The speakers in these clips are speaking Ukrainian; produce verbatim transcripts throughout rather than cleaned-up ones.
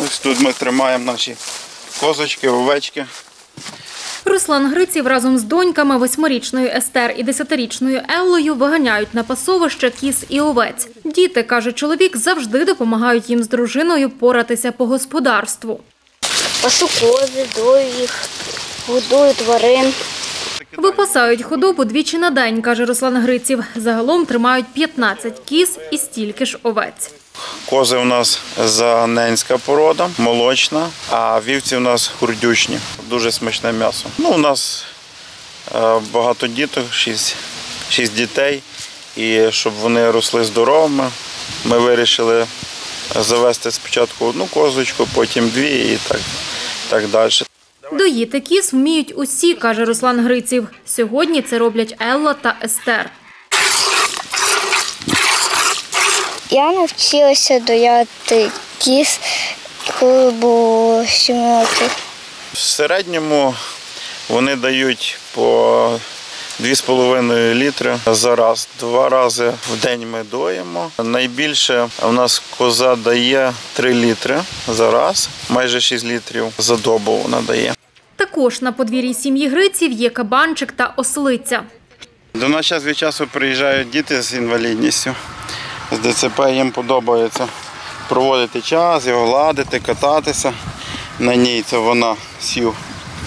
Ось тут ми тримаємо наші козочки, овечки. Руслан Гриців разом з доньками восьмирічною Естер і десятирічною Еллою виганяють на пасовище кіз і овець. Діти, каже чоловік, завжди допомагають їм з дружиною поратися по господарству. Пасу кози, дою їх, годую тварин. Випасають худобу двічі на день, каже Руслан Гриців. Загалом тримають п'ятнадцять кіз і стільки ж овець. Кози у нас заненська порода, молочна, а вівці у нас хурдючні. Дуже смачне м'ясо. Ну, у нас багато діток, шість, шість дітей. І щоб вони росли здоровими, ми вирішили завести спочатку одну козочку, потім дві і так, так далі. Доїти кіз вміють усі, каже Руслан Гриців. Сьогодні це роблять Елла та Естер. Я навчилася дояти кіз, коли було сім років. В середньому вони дають по дві з половиною літри за раз. Два рази в день ми доїмо. Найбільше у нас коза дає три літри за раз, майже шість літрів за добу вона дає. Також на подвір'ї сім'ї Гриців є кабанчик та ослиця. До нас час від часу приїжджають діти з інвалідністю. З ДЦП їм подобається проводити час, його гладити, кататися. На ній це вона сів.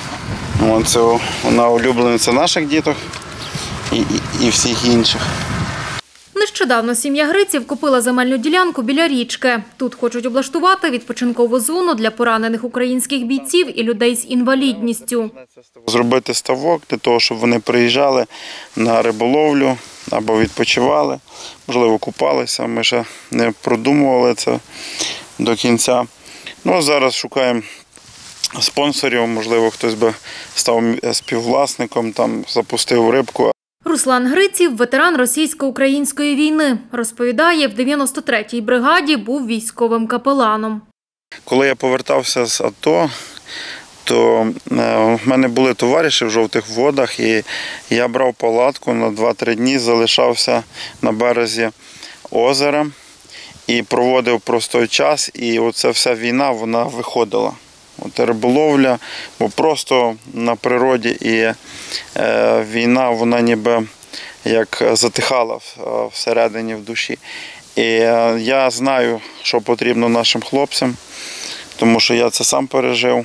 Це вона улюблениця наших діток і, і, і всіх інших. Нещодавно сім'я Гриців купила земельну ділянку біля річки. Тут хочуть облаштувати відпочинкову зону для поранених українських бійців і людей з інвалідністю. Зробити ставок для того, щоб вони приїжджали на риболовлю або відпочивали, можливо, купалися. Ми ще не продумували це до кінця. Ну, зараз шукаємо спонсорів, можливо, хтось би став співвласником, там запустив рибку. Руслан Гриців – ветеран російсько-української війни. Розповідає, в дев'яносто третій бригаді був військовим капеланом. Коли я повертався з АТО, то в мене були товариші в жовтих водах, і я брав палатку на два-три дні, залишався на березі озера і проводив простой час, і оця вся війна, вона виходила. От риболовля, бо просто на природі і е, війна, вона ніби як затихала всередині, в душі. І е, я знаю, що потрібно нашим хлопцям, тому що я це сам пережив,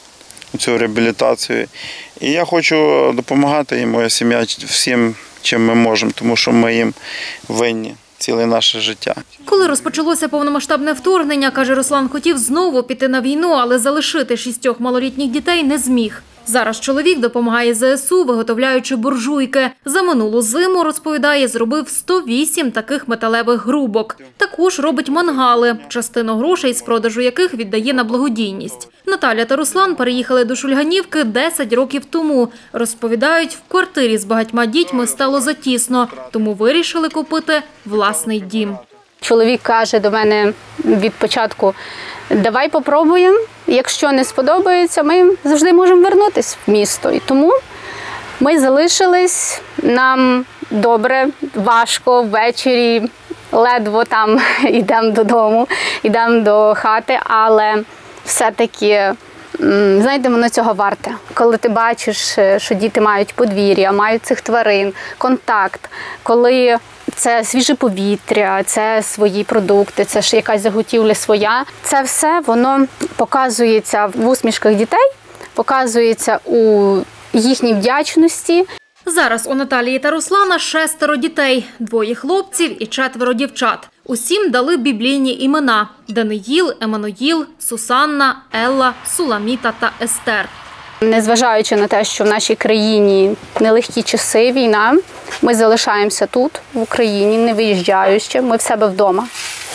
цю реабілітацію. І я хочу допомагати їм, моя сім'я, всім, чим ми можемо, тому що ми їм винні ціле наше життя. Коли розпочалося повномасштабне вторгнення, каже Руслан, хотів знову піти на війну, але залишити шістьох малолітніх дітей не зміг. Зараз чоловік допомагає ЗСУ, виготовляючи буржуйки. За минулу зиму, розповідає, зробив сто вісім таких металевих грубок. Також робить мангали, частину грошей з продажу яких віддає на благодійність. Наталя та Руслан переїхали до Шульганівки десять років тому. Розповідають, в квартирі з багатьма дітьми стало затісно, тому вирішили купити власний дім. Чоловік каже до мене від початку: давай попробуємо, якщо не сподобається, ми завжди можемо вернутися в місто. І тому ми залишились, нам добре, важко, ввечері ледве там йдемо додому, йдемо до хати, але все-таки, знаєте, воно цього варте. Коли ти бачиш, що діти мають подвір'я, мають цих тварин, контакт, коли це свіже повітря, це свої продукти, це ж якась заготівля своя. Це все, воно показується в усмішках дітей, показується у їхній вдячності. Зараз у Наталії та Руслана шестеро дітей, двоє хлопців і четверо дівчат. Усім дали біблійні імена – Даниїл, Еммануїл, Сусанна, Елла, Суламіта та Естер. Незважаючи на те, що в нашій країні нелегкі часи, війна, ми залишаємося тут, в Україні, не виїжджаючи, ми в себе вдома.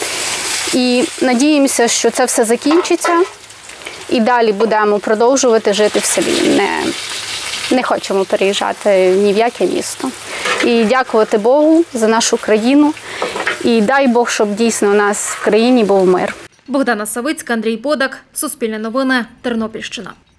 І надіємося, що це все закінчиться і далі будемо продовжувати жити в селі. Не, не хочемо переїжджати ні в яке місто. І дякувати Богу за нашу країну. І дай Бог, щоб дійсно у нас в країні був мир. Богдана Савицька, Андрій Бодак, Суспільне новини, Тернопільщина.